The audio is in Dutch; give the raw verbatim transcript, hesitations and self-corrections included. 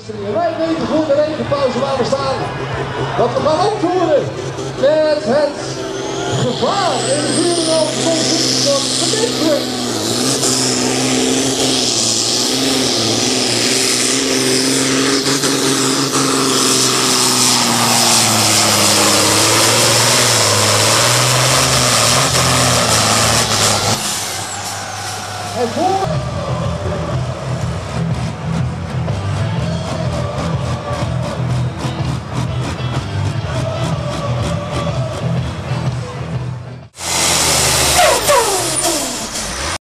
Wij weten voor de regenpauze waar we staan. Dat we gaan opvoeren met het gevaar in de vuurloop van de Midway. En voor